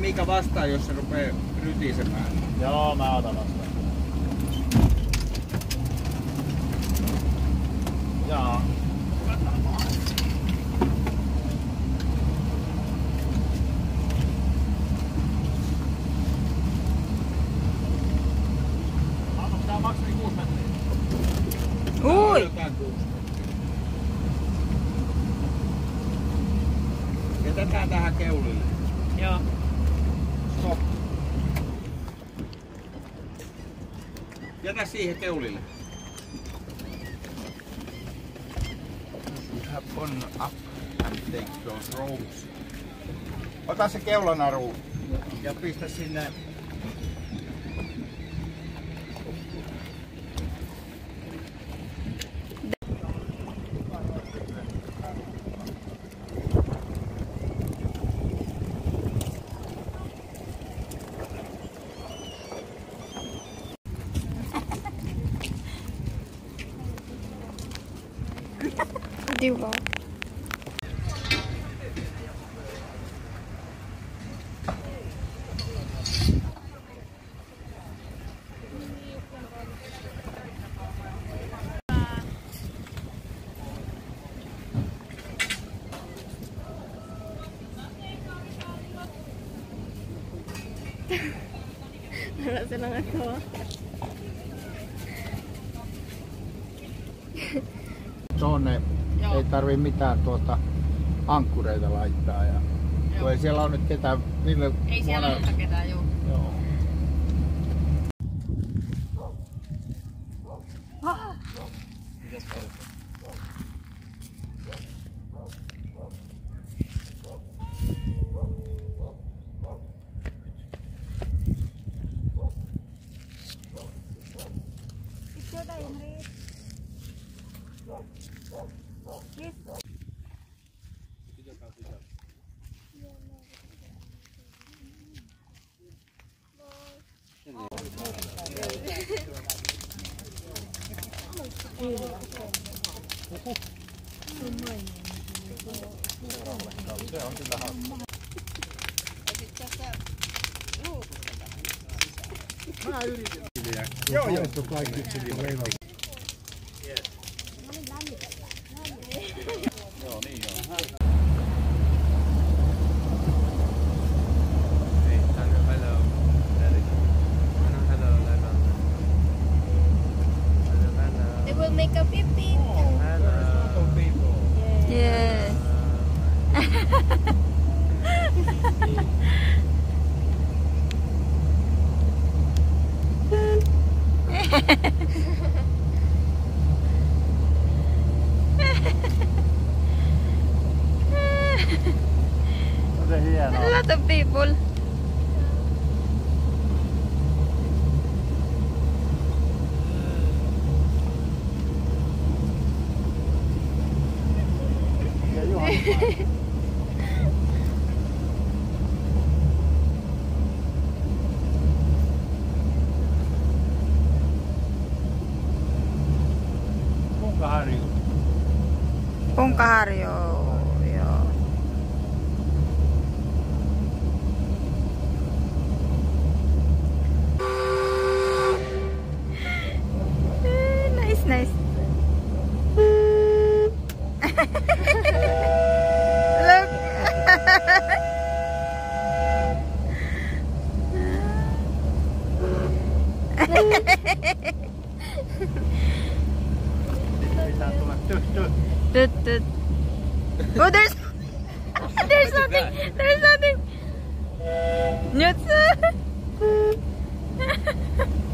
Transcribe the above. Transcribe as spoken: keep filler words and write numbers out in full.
Miika vastaan, jos se rupee rytisemään. Joo, mä otan vastaan. Joo. Onko tää maksimi kuusi metriä? Ui! Jätetään tähän keulille. Joo. Stop. Jätä siihen keulille. Have fun up and take those ropes. Ota se keulanaru ja pistä sinne. Diva. Wala silang asawa. Tuonne ei tarvii mitään tuota ankkureita laittaa. Ja kun ei siellä on nyt ketään viime Ei siellä vuonna... ole ketään, joo. Joo. Ah. Se on kyllä hauska. Mä yritin. Joo, joo. Kaikki veiva. Joo, niin joo. Hey, hello, hello. Hello, hello, hello. Hello, hello. They will make a beep beep. Hello, people. Yes. Se hienoa. A lot of people. Ja juhannus. Punkaharju. Punkaharju, joo. Nice, nice. Look. Pitää tulla tut tut. Tut, tut. Oh, there's there's nothing. There's nothing. Nuts.